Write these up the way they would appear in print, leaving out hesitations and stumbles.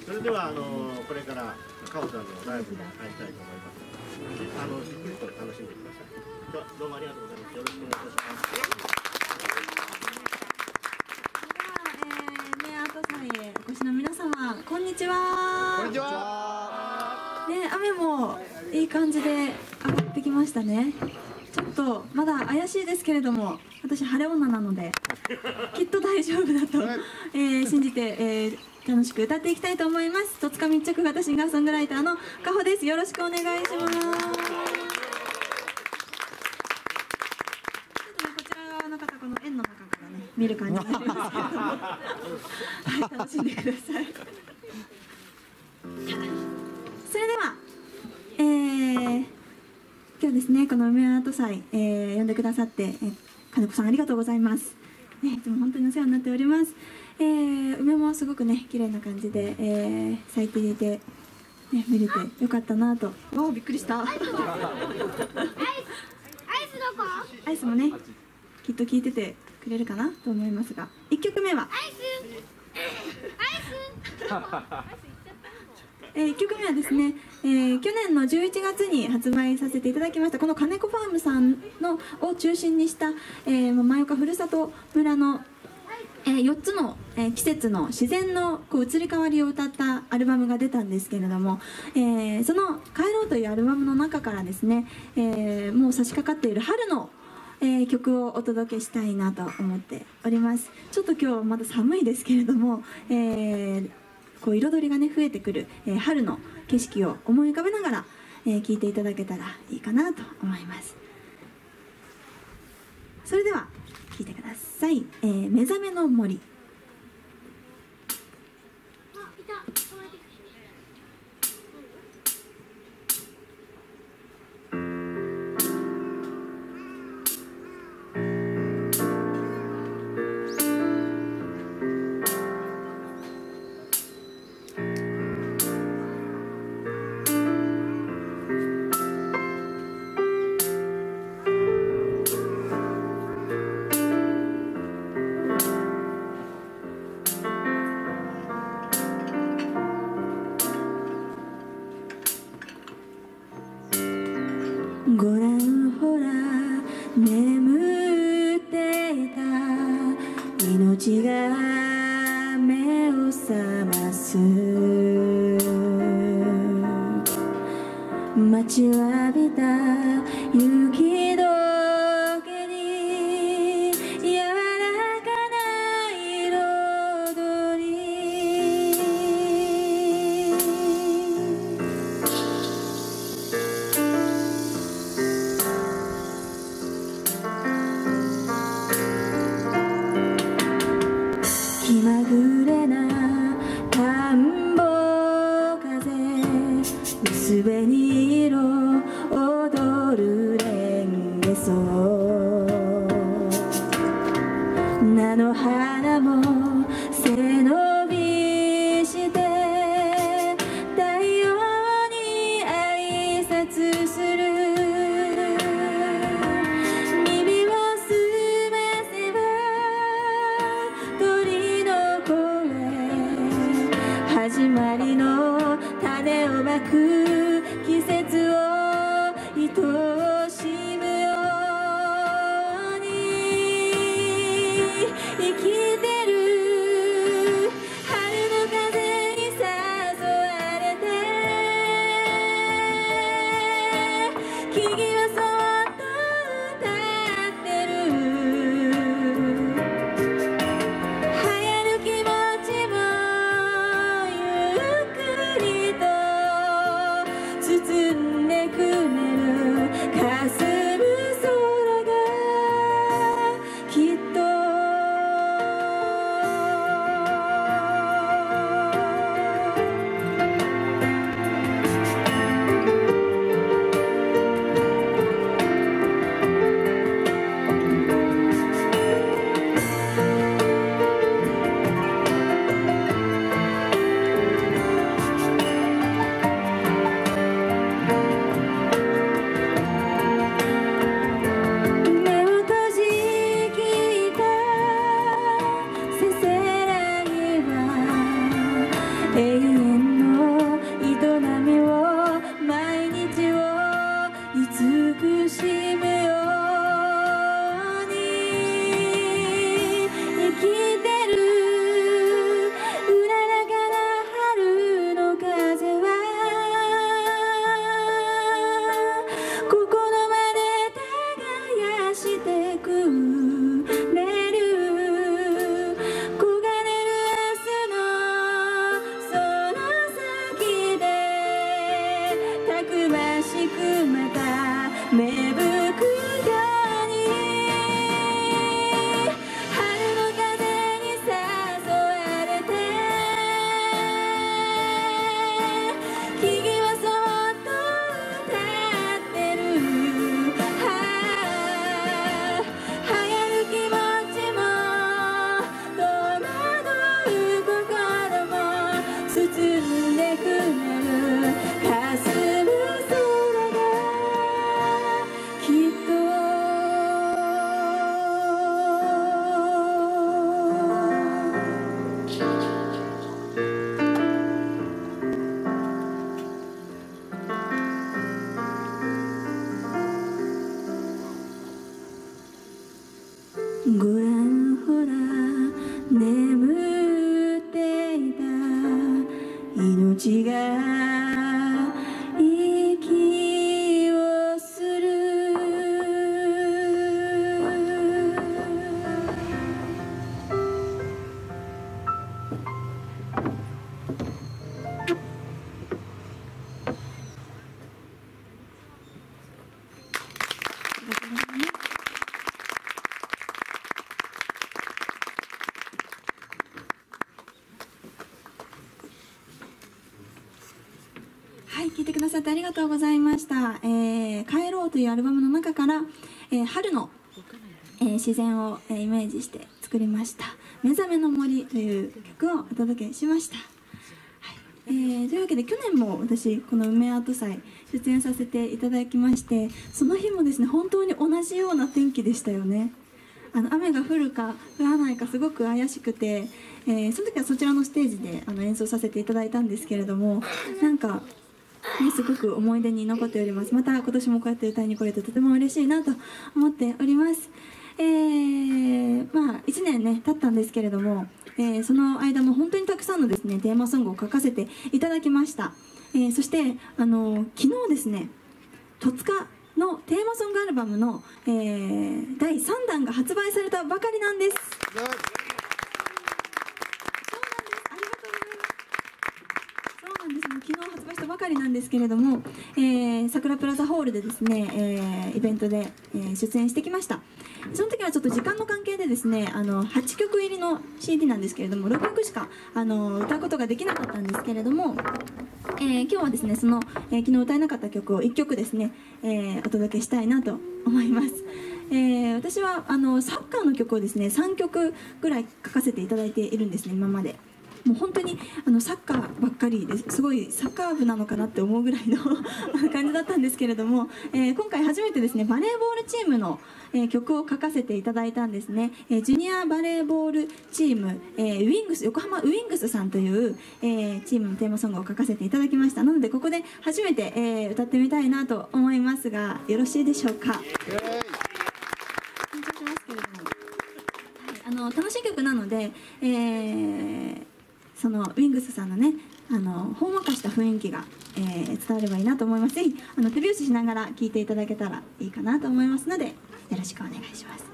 それではこれからカオさんのライブに入りたいと思います。じっくりと楽しんでください。ではどうもありがとうございます。よろしくお願いいたします。 アート祭へお越しの皆様、こんにちは。 こんにちは。 ね、雨もいい感じで上がってきましたね。ちょっとまだ怪しいですけれども、私晴れ女なのできっと大丈夫だと、信じて、楽しく歌っていきたいと思います。戸塚密着型シンガーソングライターのかほです。よろしくお願いします。ちょっとね、こちら側の方、この円の中からね見る感じになりますけれどもはい、楽しんでください。それでは、今日ですね、この梅アート祭、呼んでくださって、金子さんありがとうございます。ね、いつも本当にお世話になっております。梅もすごくね、綺麗な感じで、咲いていて、ね、見れてよかったなと。わあ、びっくりした。アイスどこ？アイスもね、きっと聞いててくれるかなと思いますが、1曲目は。1曲目はですね、去年の11月に発売させていただきましたこの金子ファームさんのを中心にした、前岡ふるさと村の、4つの、季節の自然の移り変わりを歌ったアルバムが出たんですけれども、その「帰ろう」というアルバムの中からですね、もう差し掛かっている春の曲をお届けしたいなと思っております。ちょっと今日まだ寒いですけれども、こう彩りがね増えてくる、春の景色を思い浮かべながら、聴いていただけたらいいかなと思います。それでは聴いてください。目覚めの森。ご覧ほら眠っていた命が目を覚ます待ちわびた雪解けに柔らかな彩り気まぐれな田んぼ風薄紅色踊るレンゲソ菜の花も背伸びして太陽に挨拶する耳を澄ませば鳥の声始まりの種をまく季節を愛しむように生きてる春の風に誘われて木々はそっと歌ってる流行る気持ちもゆっくりと包んでくれるんでくなる霞む空がきっとごらんほら眠っていた命が息をするはい、聴いてくださってありがとうございました。帰ろうというアルバムの中から、春の、自然を、イメージして作りました「目覚めの森」という曲をお届けしました。はい、というわけで去年も私この梅アート祭出演させていただきまして、その日もですね本当に同じような天気でしたよね。雨が降るか降らないかすごく怪しくて、その時はそちらのステージで演奏させていただいたんですけれども、なんかすごく思い出に残っております。また今年もこうやって歌いに来れてとても嬉しいなと思っております。まあ1年ね経ったんですけれども、その間も本当にたくさんのですねテーマソングを書かせていただきました。そして昨日ですね戸塚のテーマソングアルバムの、第3弾が発売されたばかりなんです。昨日発売したばかりなんですけれども、桜プラザホールでですね、イベントで、出演してきました。その時はちょっと時間の関係でですね8曲入りの CD なんですけれども6曲しか歌うことができなかったんですけれども、今日はですねその、昨日歌えなかった曲を1曲ですね、お届けしたいなと思います。私はサッカーの曲をですね3曲ぐらい書かせていただいているんですね今まで。もう本当にサッカーばっかりですごいサッカー部なのかなって思うぐらいの感じだったんですけれども、今回初めてですねバレーボールチームの、曲を書かせていただいたんですね。ジュニアバレーボールチーム、横浜ウィングスさんという、チームのテーマソングを書かせていただきました。なのでここで初めて、歌ってみたいなと思いますがよろしいでしょうか。緊張しますけれども、楽しい曲なので、そのウィングスさんのねほんわかした雰囲気が、伝わればいいなと思います。ぜひ手拍子しながら聴いていただけたらいいかなと思いますのでよろしくお願いします。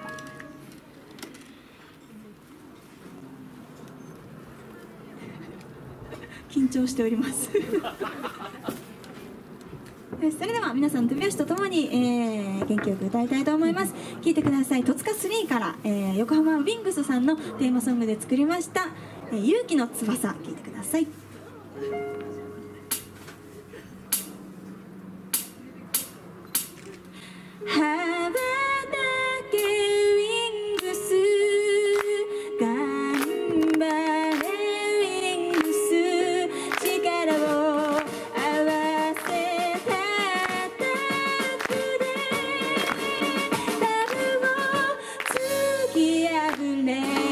緊張しておりますそれでは皆さん手拍子とともに、元気よく歌いたいと思います。聴いてください。戸塚3から、横浜ウィングスさんのテーマソングで作りました「勇気の翼」聴いてください。羽ばたけウィングス頑張れウィングス力を合わせたタップでタブを突き破れ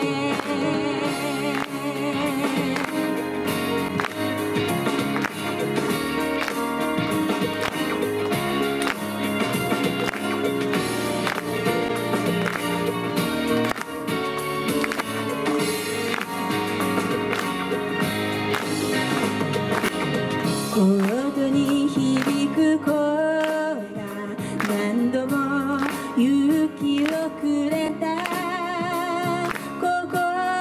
コードに響く声が何度も勇気をくれた心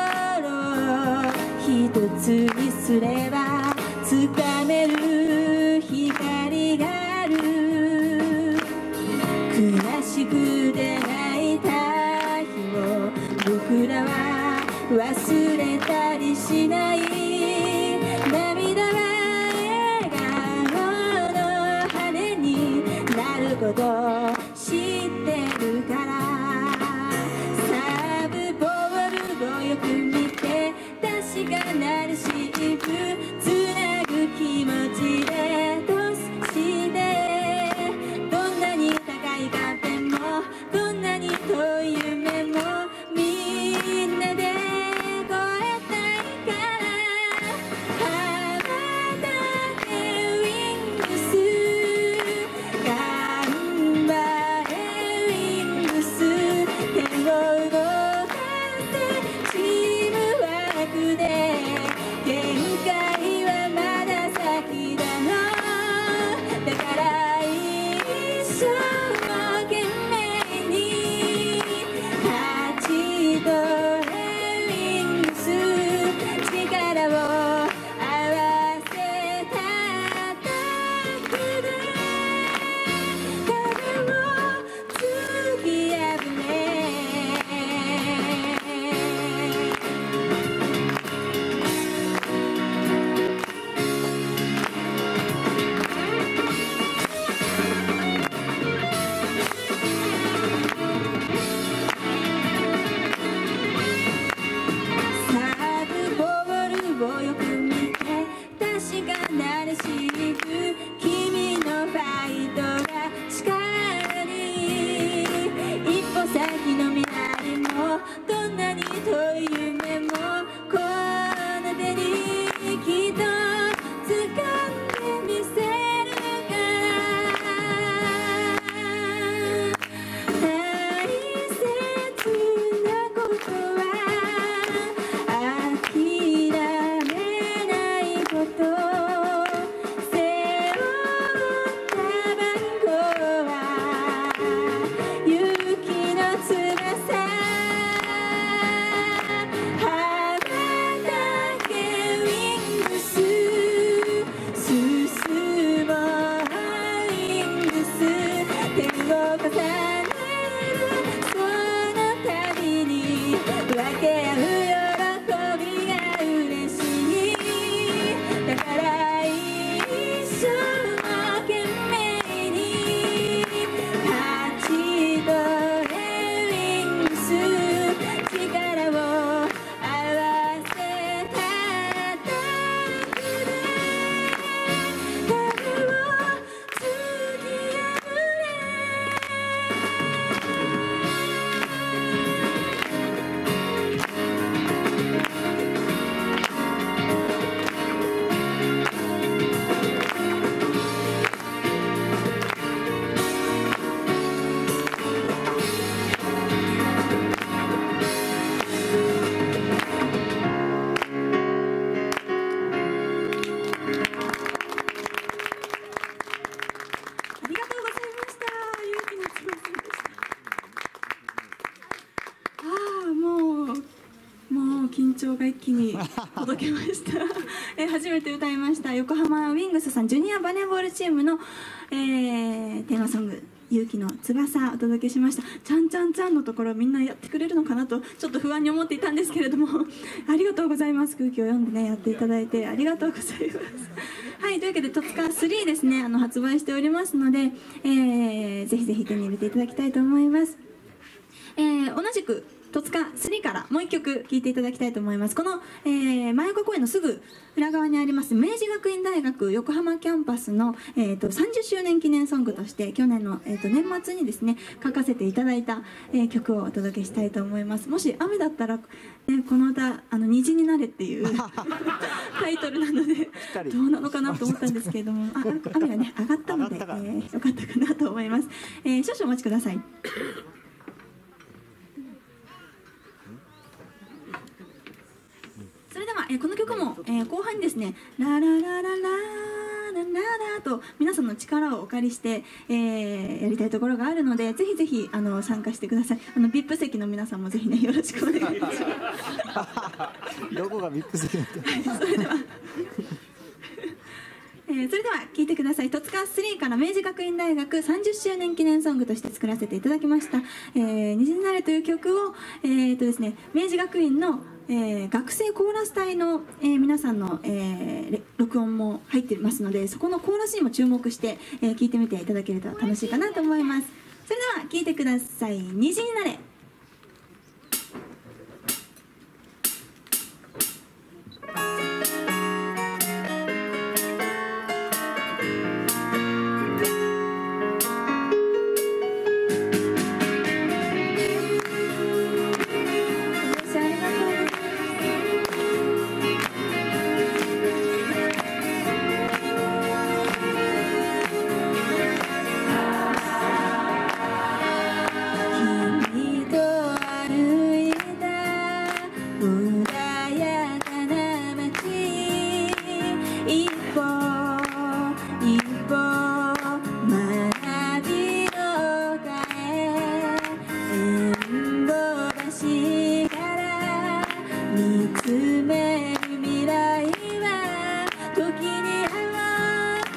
一つにすればつかめる光がある虚しくて泣いた日を僕らは忘れたりしない涙はこと知ってるからサーブボールをよく見て確かなるシープ界はまだ先だの。だから一生懸命に8度ヘリングス力を合わせただけで壁を突き破れサブボールをよく見て確かなレシーブ君のファイトがしかり一歩先の未来もどんなに遠い夢もこの手にきっと掴んでみせるから大切なことは諦めないこと背負った番号は勇気の翼羽ばたけウィングス進もうウィングス手を重ねるその度に分け合う喜びが嬉しいだから一生懸命に8度ヘリングス力を合わせただけで壁を突き破ありがとうございました。勇気の翼でした。もう緊張が一気に届けました。初めて歌いました横浜ウィングスさんジュニアバレーボールチームの、テーマソング勇気の翼お届けしました。ちゃんちゃんちゃんのところみんなやってくれるのかなとちょっと不安に思っていたんですけれどもありがとうございます。空気を読んでねやっていただいてありがとうございます。はい、というわけで戸塚3ですね発売しておりますので、ぜひぜひ手に入れていただきたいと思います。同じく戸塚3からもう一曲聴いていただきたいと思います。この、真岡公園のすぐ裏側にあります明治学院大学横浜キャンパスの、30周年記念ソングとして去年の、年末にですね書かせていただいた、曲をお届けしたいと思います。もし雨だったら、この歌虹になれっていうタイトルなのでどうなのかなと思ったんですけれども雨がね上がったので、よかったかなと思います。少々お待ちください。それでは、この曲も、後半にですね「ララララララララ」と皆さんの力をお借りして、やりたいところがあるのでぜひぜひ参加してください。VIP 席の皆さんもぜひねよろしくお願いします。 どこがVIP 席なんだ。 それでは聴いてください。戸塚3から明治学院大学30周年記念ソングとして作らせていただきました「虹になれ」という曲を、ですね、明治学院の学生コーラス隊の、皆さんの、録音も入っていますのでそこのコーラスにも注目して、聴いてみていただけると楽しいかなと思います。それでは聴いてください。虹になれ。君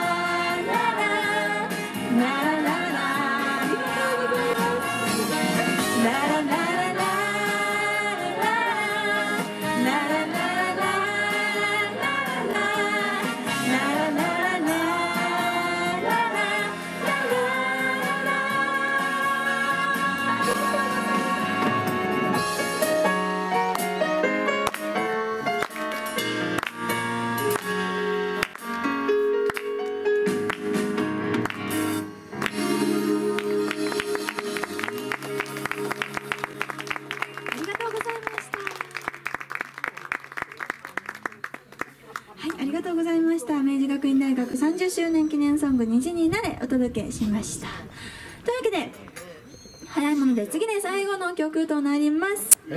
ありがとうございました。明治学院大学30周年記念ソング虹になれお届けしました。というわけで早いもので次で最後の曲となります。と言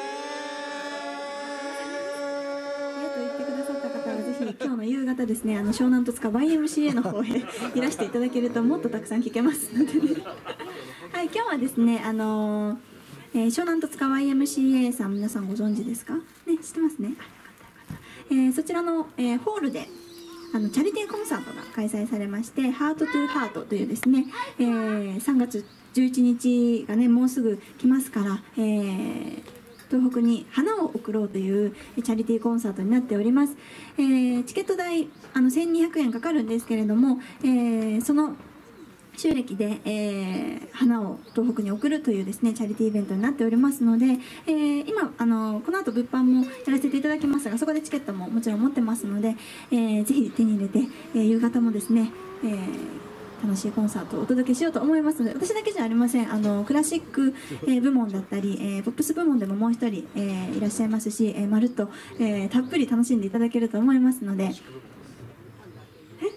ってくださった方はぜひ今日の夕方ですね、湘南戸塚 YMCA の方へいらしていただけるともっとたくさん聴けますのでねはい、今日はですね湘南戸塚 YMCA さん、皆さんご存知ですかね、知ってますね。そちらの、ホールでチャリティーコンサートが開催されまして、ハートトゥーハートというですね、3月11日がねもうすぐ来ますから、東北に花を贈ろうというチャリティーコンサートになっております。チケット代1200円かかるんですけれども、その収益で、花を東北に送るというですねチャリティーイベントになっておりますので、今この後物販もやらせていただきますが、そこでチケットももちろん持ってますので、ぜひ手に入れて、夕方もですね、楽しいコンサートをお届けしようと思いますので、私だけじゃありません。クラシック、部門だったり、ポップス部門でももう一人、いらっしゃいますし、まるっと、たっぷり楽しんでいただけると思いますので。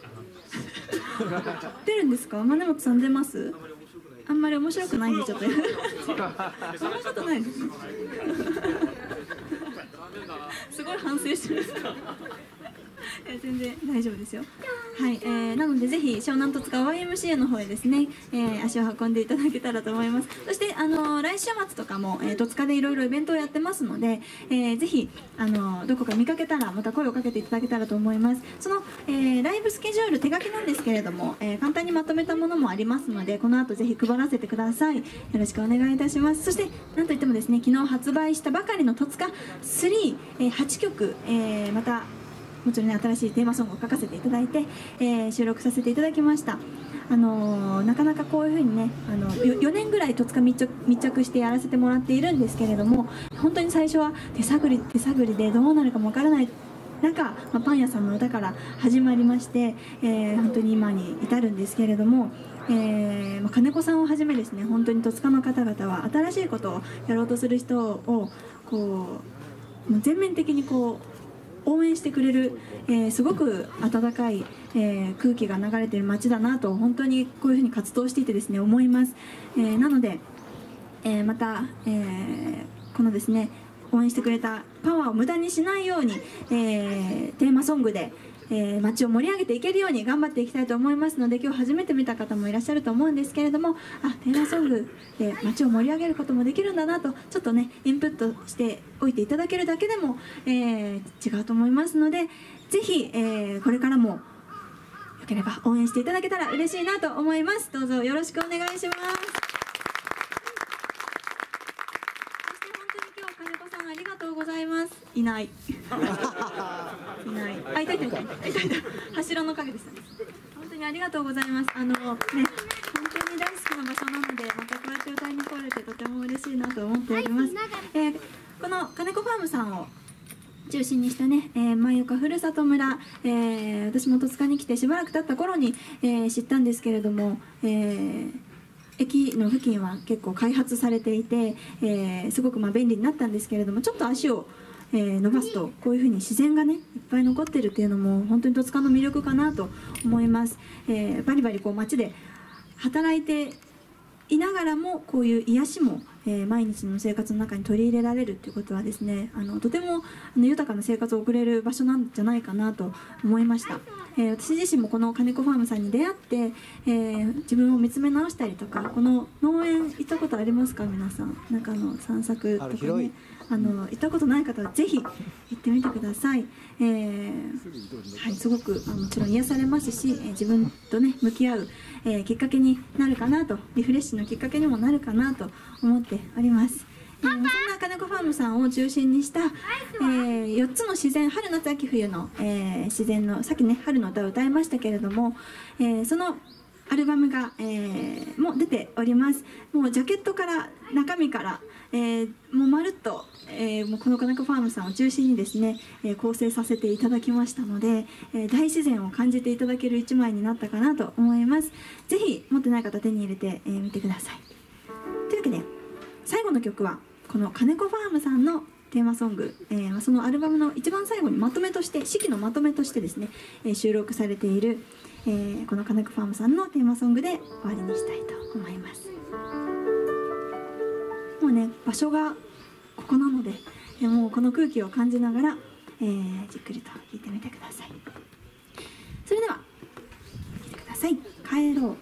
出るんですか？金本さん出ます？あんまり面白くないんでちょっとそんなことないですすごい反省してます全然大丈夫ですよ。はい、なのでぜひ湘南戸塚 YMCA の方へですね、足を運んでいただけたらと思います。そして来週末とかも、戸塚でいろいろイベントをやってますので、ぜひどこか見かけたらまた声をかけていただけたらと思います。その、ライブスケジュール手書きなんですけれども、簡単にまとめたものもありますので、この後ぜひ配らせてください。よろしくお願いいたします。そしてなんといってもですね、昨日発売したばかりの戸塚3、8曲、またもちろんね、新しいテーマソングを書かせていただいて、収録させていただきました。なかなかこういうふうにね、4年ぐらい戸塚密着してやらせてもらっているんですけれども、本当に最初は手探りでどうなるかもわからない中、パン屋さんの歌から始まりまして、本当に今に至るんですけれども、金子さんをはじめですね、本当に戸塚の方々は新しいことをやろうとする人をこう全面的にこう応援してくれる、すごく温かい、空気が流れている街だなと本当にこういうふうに活動していてですね思います。なので、また、このですね応援してくれたパワーを無駄にしないように、テーマソングで街を盛り上げていけるように頑張っていきたいと思いますので、今日初めて見た方もいらっしゃると思うんですけれども、テーマソングで街を盛り上げることもできるんだなとちょっとねインプットしておいていただけるだけでも、違うと思いますので、ぜひ、これからもよければ応援していただけたら嬉しいなと思います。どうぞよろしくお願いします。金子さんありがとうございます。いない。いない。あ、いた。柱の影です。本当にありがとうございます。本当に大好きな場所なので、またこうやって歌いに来れてとても嬉しいなと思っております。この金子ファームさんを中心にしたね、前岡ふるさと村、私も戸塚に来てしばらく経った頃に、知ったんですけれども、駅の付近は結構開発されていて、すごく便利になったんですけれども、ちょっと足を、伸ばすとこういうふうに自然がねいっぱい残ってるっていうのも本当に戸塚の魅力かなと思います。バリバリこう街で働いていながらもこういう癒しも、毎日の生活の中に取り入れられるということはですね、とても豊かな生活を送れる場所なんじゃないかなと思いました。私自身もこの金子ファームさんに出会って、自分を見つめ直したりとか、この農園行ったことありますか皆さん？中の散策とかね、行ったことない方はぜひ行ってみてください。はい、すごくもちろん癒されますし、自分とね向き合う、きっかけになるかなと、リフレッシュのきっかけにもなるかなと思っております。そんな金子ファームさんを中心にした、4つの自然、春夏秋冬の、自然のさっきね春の歌を歌いましたけれども、そのアルバムが、も出ております。もうジャケットから中身から、もうまるっと、もうこの金子ファームさんを中心にですね、構成させていただきましたので、大自然を感じていただける一枚になったかなと思います。ぜひ持ってない方手に入れてみてください。というわけで最後の曲はこの金子ファームさんのテーマソング、そのアルバムの一番最後にまとめとして四季のまとめとしてですね、収録されている、この金子ファームさんのテーマソングで終わりにしたいと思います。もうね場所がここなので、もうこの空気を感じながら、じっくりと聴いてみてください。それでは聴いてください。帰ろう。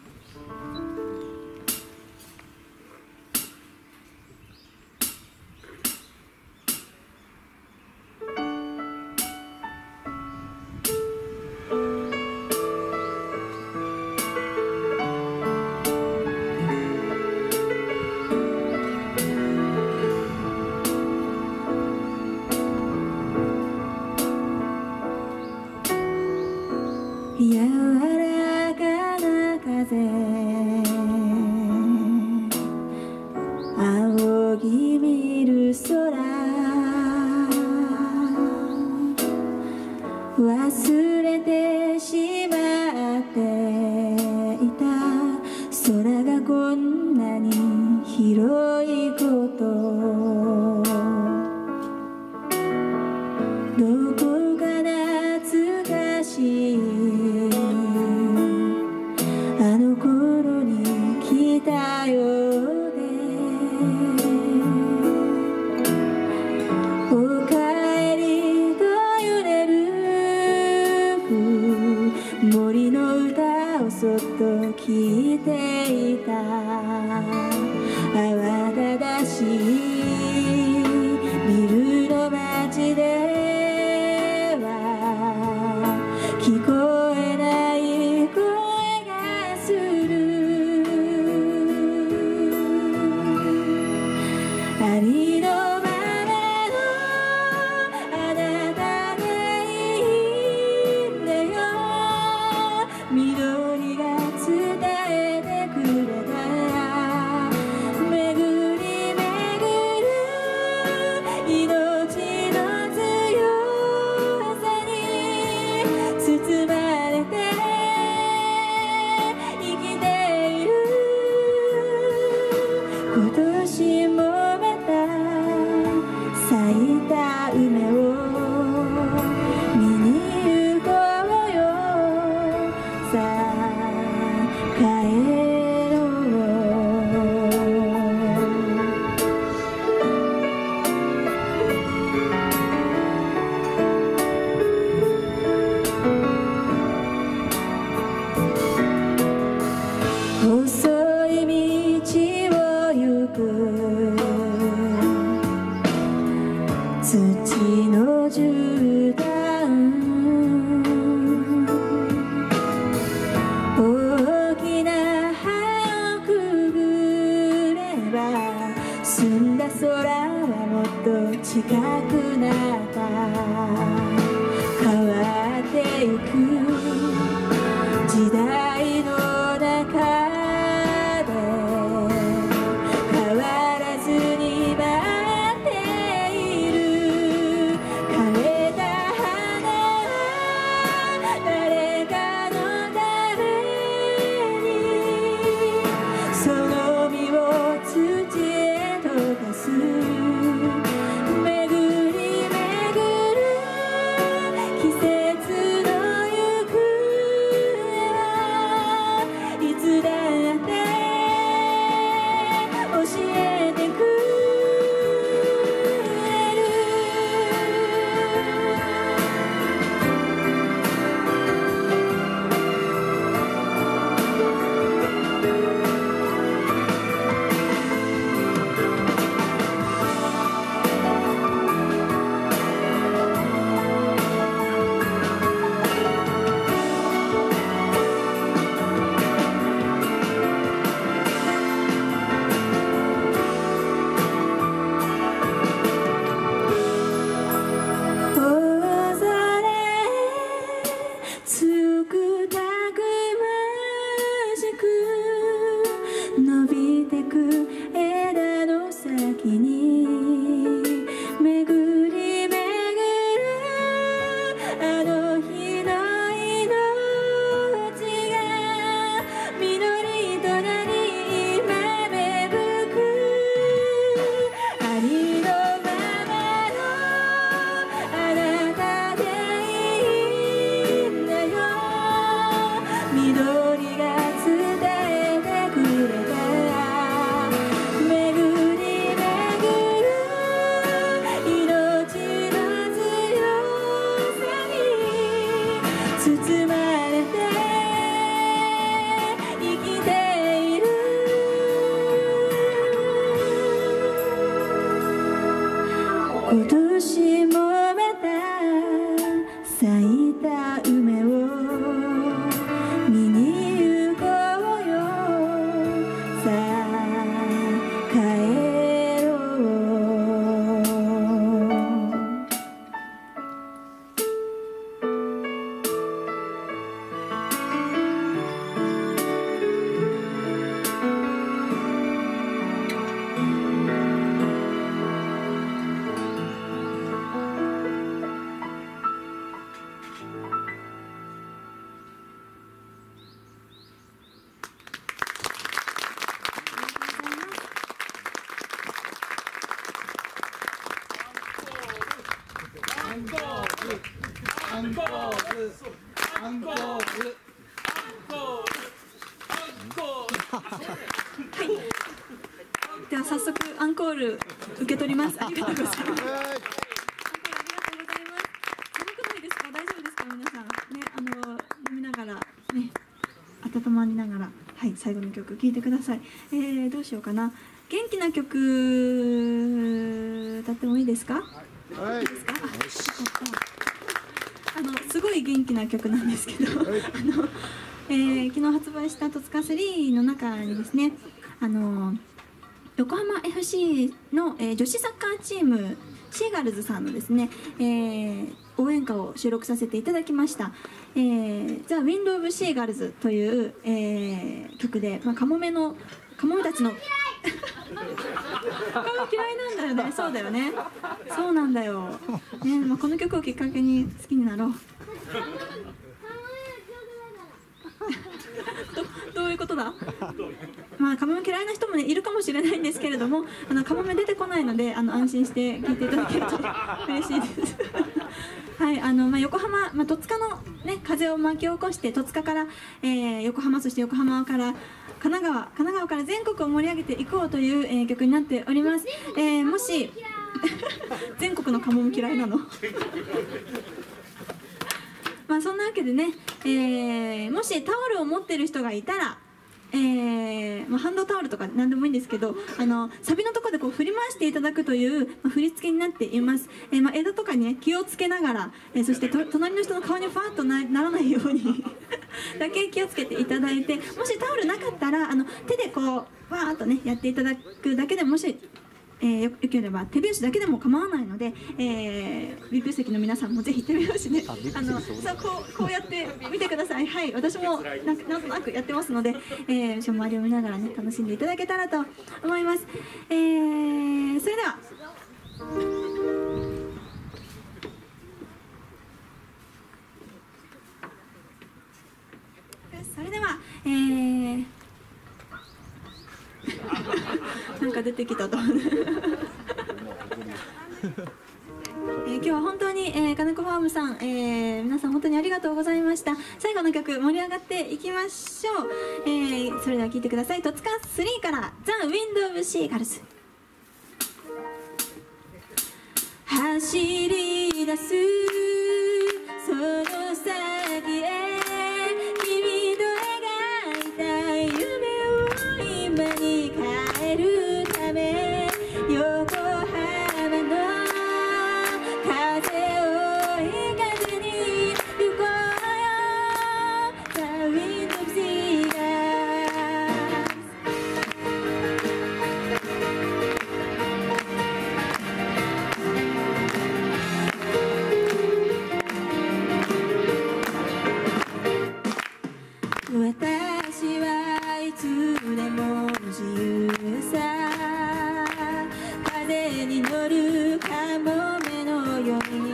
柔らかな風、仰ぎ見る空、忘れてしまっていた空がこんなに広いこと、どこか懐かしいそっと聞いていた。慌ただしいビルの街では聞こえない声がする。ありのままのあなたでいいんだよ。緑が伝えてくれた。巡り巡る命の強さに包まれて生きている。今年もまた咲いた梅を見に行こうよ。さあ帰ろう。細い道を行く土の絨毯。大きな葉をくぐれば澄んだ空はもっと近くなった。変わってゆく時代の中で変わらずに待っている。枯れた花は誰かのためにその実を土へ溶かす。巡り巡る季節の行方はいつだって教えてくれる。大空へ強くたくましく伸びてく枝の先に巡り巡るあの日の命が緑となり今芽吹く。ありのままのあなたでいいんだよ。緑が伝えてくれた。巡り巡る命の強さに包まれて生きている。今年もまた咲いた梅を見に行こうよ。さあ帰ろう。では早速アンコール受け取ります。ありがとうございます。アンコールありがとうございます。寒くないですか？大丈夫ですか？皆さんね、飲みながらね、 温まりながら、はい、最後の曲聴いてください。どうしようかな。元気な曲歌ってもいいですか？はい、いいですか？すごい元気な曲なんですけど、昨日発売した「戸塚3」の中にですね、横浜 FC の、女子サッカーチームシーガルズさんのですね、応援歌を収録させていただきました「The Wind of Seagulls」という、曲で、カモメたちのカモ嫌いなんだよね。そうだよね、そうなんだよ、ね。この曲をきっかけに好きになろう。どういうことだ？カモメ嫌いな人もねいるかもしれないんですけれども、カモメ出てこないので安心して聴いていただけると嬉しいです。はい、横浜、戸塚の、ね、風を巻き起こして戸塚から、横浜、そして横浜から神奈川から全国を盛り上げていこうという、曲になっております。もし全国のカモメ嫌いなのそんなわけでね、もしタオルを持ってる人がいたら、ハンドタオルとか何でもいいんですけど、サビのところでこう振り回していただくという、振り付けになっています。枝とかに、ね、気をつけながら、そして隣の人の顔にファーッと ならないようにだけ気をつけていただいて、もしタオルなかったら手でこうわーっとねやっていただくだけでもしよければ手拍子だけでも構わないので、VIP 席の皆さんもぜひ手拍子で、こうやって見てください。はい、私もなんとなくやってますので、周りを見ながらね楽しんでいただけたらと思います。それではなんか出てきたと今日は本当に、金子ファームさん、皆さん本当にありがとうございました。最後の曲盛り上がっていきましょう。それでは聴いてください。戸塚3から「The Wind of Seagulls」。走り出すその先へ、君と描いた夢を今に変えるため、横浜の風を追い風に行こうよ The Wind of Seagulls。 私はいつでも自由さ、風に乗るカモメのように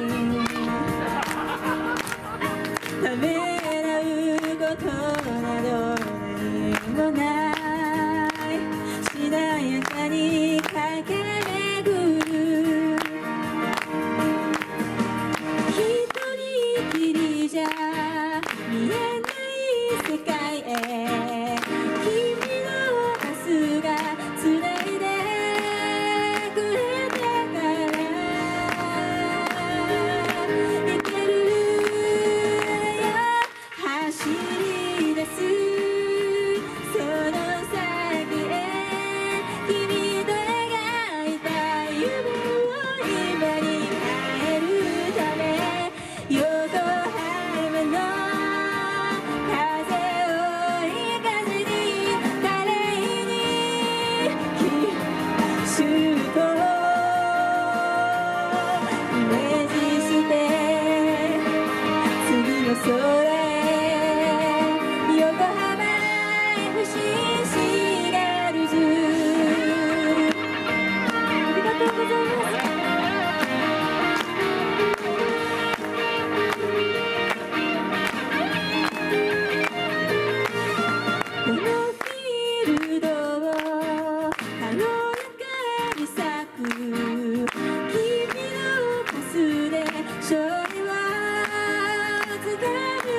ためらうことなど何もないしなやかに駆け巡る一人きりじゃ見えない世界へ、君の明日がつないでくれたからいけるよ。走り出すその先へ、君と描いた夢を今に変えるため、横浜の風を追い風に華麗にシュートをイメージして次の空へ、横浜 FC シーガルズ。ありがとうございます。このフィールドを軽やかに咲く君のパスで勝利をつかむ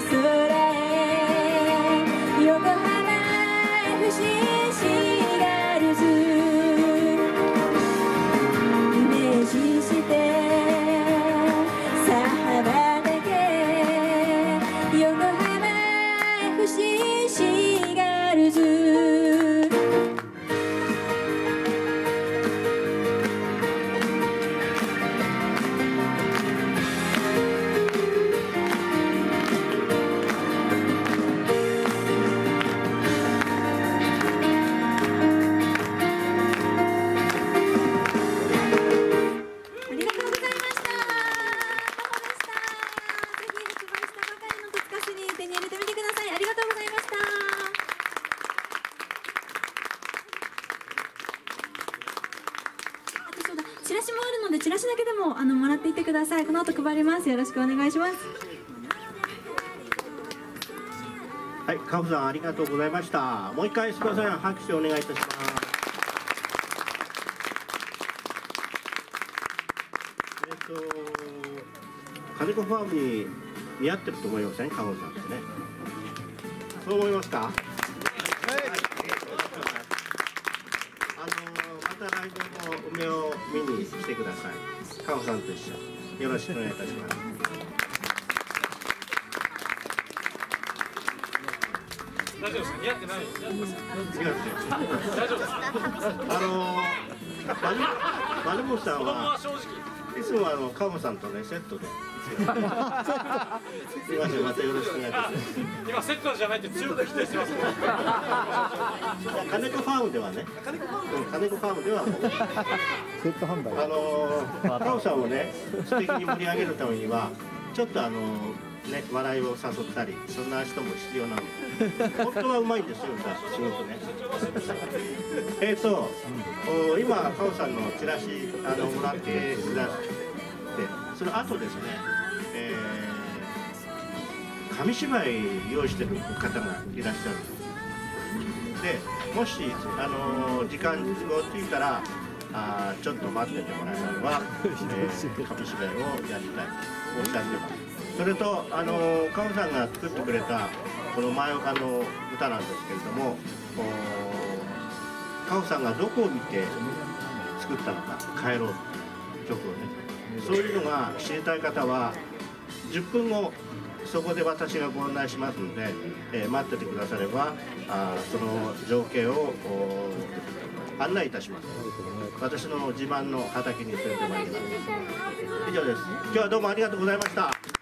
チラシもあるので、チラシだけでももらっていってください。この後配ります。よろしくお願いします。 はい、カフさんありがとうございました。もう一回すみません、拍手お願いいたします。金子ファームに似合ってると思いません、カフさんってね。そう思いますか。また来年も梅を見に来てください。カフさんと一緒によろしくお願いいたします。 大丈夫ですか？似合ってない？ 大丈夫です。丸本さんはいつもカモさんとねセットで。すみません、またよろしくお願いします。 今セットじゃないって強く否定してます。 金子ファームではね。金子ファームではもうセット販売。 カモさんをね素敵に盛り上げるためにはちょっとね笑いを誘ったりそんな人も必要なので本当はうまいんですよすごくね。今カモさんのチラシもらってくださってその後ですね。紙芝居用意してる方がいらっしゃるんです。でもし時間がついたらちょっと待っててもらえれば、紙芝居をやりたいとおっしゃってます。それとカモさんが作ってくれたこの前岡の歌なんですけれどもカモさんがどこを見て作ったのか帰ろう曲をねそういうのが知りたい方は10分後そこで私がご案内しますので、待っててくださればその情景を案内いたします。私の自慢の畑に連れてまいります。以上です。今日はどうもありがとうございました。